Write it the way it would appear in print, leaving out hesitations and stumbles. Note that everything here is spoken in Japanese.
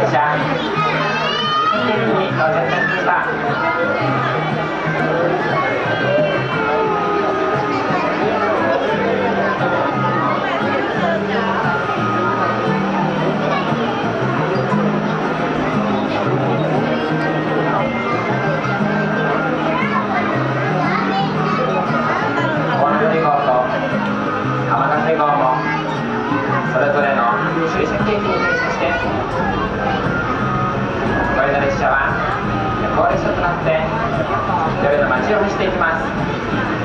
車駅に到着しました。それぞれの終着駅に停車して、これら列車は夜行列車となって夜の街を走っていきます。